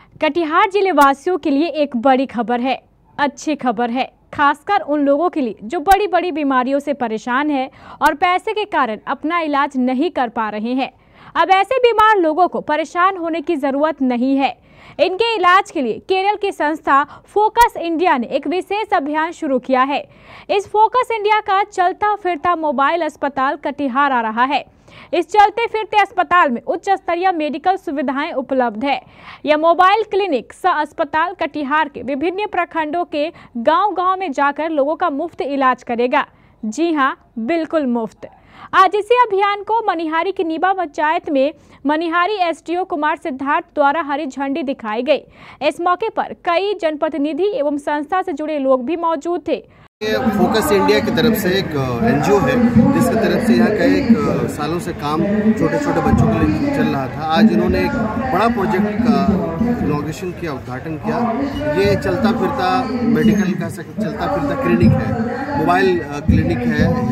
कटिहार जिले वासियों के लिए एक बड़ी खबर है, अच्छी खबर है, खासकर उन लोगों के लिए जो बड़ी बड़ी बीमारियों से परेशान है और पैसे के कारण अपना इलाज नहीं कर पा रहे हैं। अब ऐसे बीमार लोगों को परेशान होने की जरूरत नहीं है। इनके इलाज के लिए केरल की संस्था फोकस इंडिया ने एक विशेष अभियान शुरू किया है। इस फोकस इंडिया का चलता फिरता मोबाइल अस्पताल कटिहार आ रहा है। इस चलते फिरते अस्पताल में उच्च स्तरीय मेडिकल सुविधाएं उपलब्ध है। यह मोबाइल क्लिनिक सह अस्पताल कटिहार के विभिन्न प्रखंडों के गांव-गांव में जाकर लोगों का मुफ्त इलाज करेगा। जी हां, बिल्कुल मुफ्त। आज इसी अभियान को मनिहारी की नीबा पंचायत में मनिहारी एसडीओ कुमार सिद्धार्थ द्वारा हरी झंडी दिखाई गई। इस मौके पर कई जनप्रतिनिधि एवं संस्था से जुड़े लोग भी मौजूद थे। फोकस इंडिया की तरफ से एक एनजीओ है जिसकी तरफ से यहाँ कई सालों से काम छोटे छोटे बच्चों के लिए चल रहा था। आज इन्होंने एक बड़ा प्रोजेक्ट का इनॉग्रेशन किया, उद्घाटन किया। ये चलता फिरता मेडिकल का चलता फिरता क्लिनिक है, मोबाइल क्लिनिक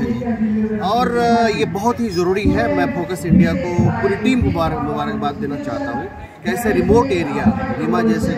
है और ये बहुत ही ज़रूरी है। मैं फोकस इंडिया को पूरी टीम को मुबारकबाद देना चाहता हूँ। कैसे रिमोट एरिया, रीमा जैसे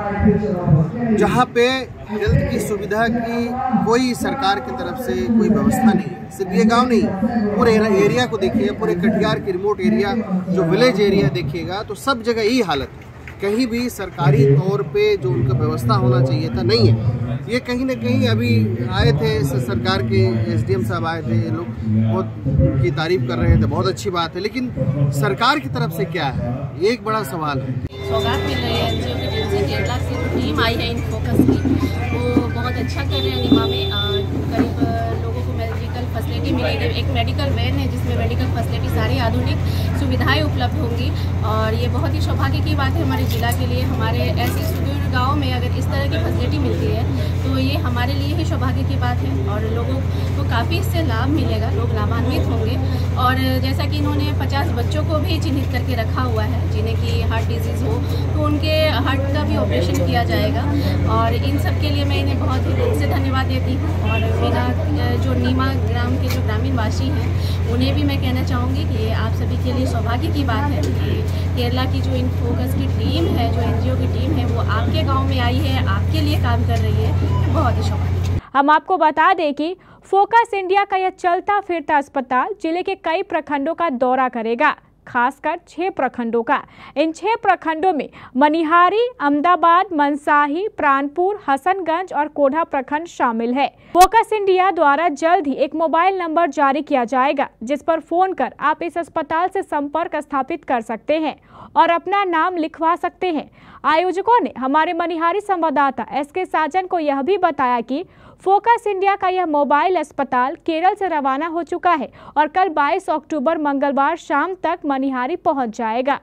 गांव जहाँ पे हेल्थ की सुविधा की कोई सरकार की तरफ से कोई व्यवस्था नहीं है। सिर्फ ये गांव नहीं, पूरे एरिया को देखिए, पूरे कटिहार की रिमोट एरिया जो विलेज एरिया देखिएगा तो सब जगह यही हालत है। कहीं भी सरकारी तौर पे जो उनका व्यवस्था होना चाहिए था नहीं है। ये कहीं ना कहीं अभी आए थे सरकार के एसडीएम साहब आए थे, लोग बहुत उनकी तारीफ कर रहे थे, बहुत अच्छी बात है। लेकिन सरकार की तरफ से क्या है, ये एक बड़ा सवाल है। सौगात मिल रही है एनजीओ की टीम से, केरला से टीम आई है इन फोकस की, वो बहुत अच्छा कर रहे हैं। नीमा में करीब लोगों को मेडिकल फैसिलिटी मिलेगी। एक मेडिकल वैन है जिसमें मेडिकल फैसिलिटी सारी आधुनिक सुविधाएं उपलब्ध होंगी और ये बहुत ही सौभाग्य की बात है हमारे जिला के लिए। हमारे ऐसे सुदूर गाँव में अगर इस तरह की फैसिलिटी मिलती है तो ये हमारे लिए ही सौभाग्य की बात है और लोगों को काफ़ी इससे लाभ मिलेगा, लोग लाभान्वित होंगे। और जैसा कि इन्होंने 50 बच्चों को भी चिन्हित करके रखा हुआ है जिन्हें कि हार्ट डिजीज़ हो तो उनके हार्ट का भी ऑपरेशन किया जाएगा और इन सब के लिए मैं इन्हें बहुत ही दिल से धन्यवाद देती हूँ। और मेरा जो नीमा ग्राम के जो ग्रामीण वासी हैं उन्हें भी मैं कहना चाहूँगी कि ये आप सभी के लिए सौभाग्य की बात है कि केरला की जो इन फोकस की टीम है, जो एनजीओ की टीम है, वो आपके गाँव में आई है, आपके लिए काम कर रही है, बहुत ही सौभाग्य। हम आपको बता दें कि फोकस इंडिया का यह चलता फिरता अस्पताल जिले के कई प्रखंडों का दौरा करेगा, खासकर 6 प्रखंडों का। इन 6 प्रखंडों में मनिहारी, अहमदाबाद, मनसाही, प्राणपुर, हसनगंज और कोढ़ा प्रखंड शामिल है। फोकस इंडिया द्वारा जल्द ही एक मोबाइल नंबर जारी किया जाएगा जिस पर फोन कर आप इस अस्पताल से संपर्क स्थापित कर सकते हैं और अपना नाम लिखवा सकते हैं। आयोजकों ने हमारे मनिहारी संवाददाता एसके साजन को यह भी बताया कि फोकस इंडिया का यह मोबाइल अस्पताल केरल से रवाना हो चुका है और कल 22 अक्टूबर मंगलवार शाम तक मनिहारी पहुंच जाएगा।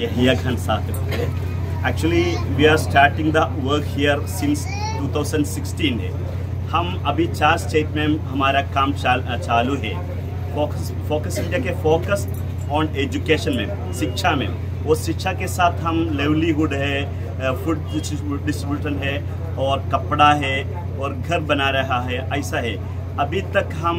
Actually, we are starting the work here since 2016 है। हम अभी 4 स्टेट में हमारा काम चालू है। फोकस इंडिया के फोकस ऑन एजुकेशन में, शिक्षा में, वो शिक्षा के साथ हम लाइवलीहुड है, फूड डिस्ट्रीब्यूशन है और कपड़ा है और घर बना रहा है, ऐसा है। अभी तक हम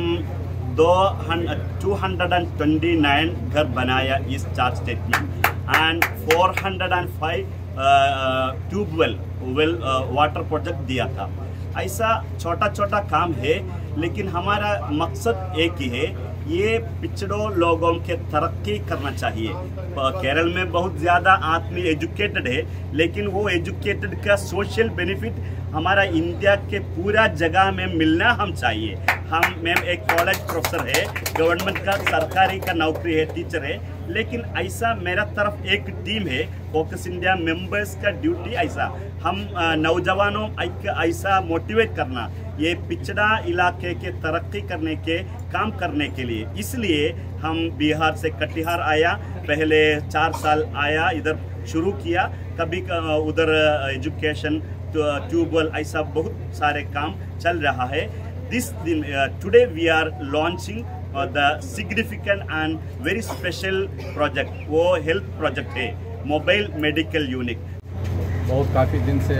229 घर बनाया इस 4 स्टेट में एंड 405 ट्यूबवेल वाटर प्रोजेक्ट दिया था। ऐसा छोटा छोटा काम है लेकिन हमारा मकसद एक ही है, ये पिछड़ों लोगों के तरक्की करना चाहिए। केरल में बहुत ज़्यादा आदमी एजुकेटेड है लेकिन वो एजुकेटेड का सोशल बेनिफिट हमारा इंडिया के पूरा जगह में मिलना हम चाहिए। मैं एक कॉलेज प्रोफेसर है, गवर्नमेंट का सरकारी का नौकरी है, टीचर है, लेकिन ऐसा मेरा तरफ एक टीम है फोकस इंडिया मेंबर्स का ड्यूटी ऐसा हम नौजवानों ऐसा मोटिवेट करना, ये पिछड़ा इलाके के तरक्की करने के काम करने के लिए। इसलिए हम बिहार से कटिहार आया, पहले 4 साल आया, इधर शुरू किया, कभी उधर एजुकेशन, ट्यूबवेल, ऐसा बहुत सारे काम चल रहा है। Today we are launching the significant and very special project, वो हेल्थ प्रोजेक्ट है, मोबाइल मेडिकल यूनिट। बहुत काफ़ी दिन से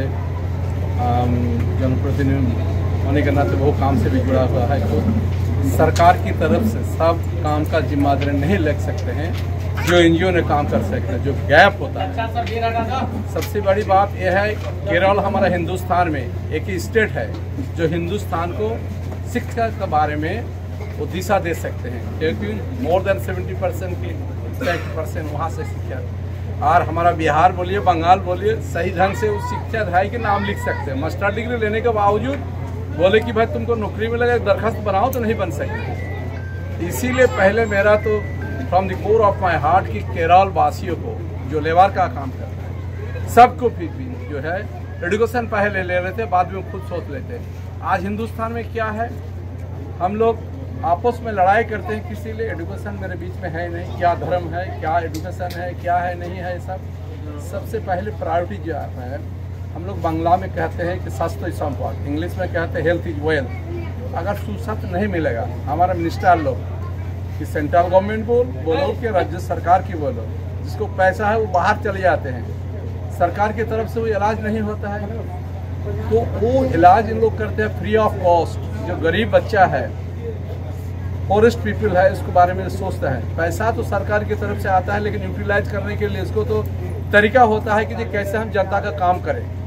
जनप्रतिनिधि होने के नाते वो काम से भी जुड़ा हुआ है। तो सरकार की तरफ से सब काम का जिम्मेदारी नहीं लग सकते हैं, जो एनजीओ ने काम कर सकते हैं, जो गैप होता है। सबसे बड़ी बात यह है, केरल हमारा हिंदुस्तान में एक ही स्टेट है जो हिंदुस्तान को शिक्षा के बारे में वो दिशा दे सकते हैं, क्योंकि मोर देन 70% की 60% वहाँ से शिक्षा। और हमारा बिहार बोलिए, बंगाल बोलिए, सही ढंग से उस शिक्षाधारी के नाम लिख सकते हैं। मास्टर डिग्री लेने के बावजूद बोले कि भाई तुमको नौकरी मिलेगा, दरखास्त बनाओ, तो नहीं बन सकते। इसीलिए पहले मेरा तो from the core of my heart कि केरल वासियों को जो लेबर का काम करता है, सबको भी जो है एडुकेशन पहले ले लेते, बाद में खुद सोच लेते। आज हिंदुस्तान में क्या है, हम लोग आपस में लड़ाई करते हैं किसी लिए, एडुकेशन मेरे बीच में है नहीं, क्या धर्म है, क्या एडुकेशन है, क्या है नहीं है। सबसे पहले प्रायोरिटी जो है, हम लोग बांग्ला में कहते हैं कि स्वास्थ्य ही संपद, इंग्लिश में कहते हैं हेल्थ इज वेल्थ। अगर सुस्वास्थ्य नहीं मिलेगा, हमारा मिनिस्टर लोग कि सेंट्रल गवर्नमेंट बोलो कि राज्य सरकार की बोलो, जिसको पैसा है वो बाहर चले जाते हैं, सरकार की तरफ से वो इलाज नहीं होता है, तो वो इलाज इन लोग करते हैं फ्री ऑफ कॉस्ट। जो गरीब बच्चा है, फॉरेस्ट पीपल है, इसके बारे में सोचता है। पैसा तो सरकार की तरफ से आता है, लेकिन यूटिलाइज करने के लिए इसको तो तरीका होता है कि कैसे हम जनता का काम करें।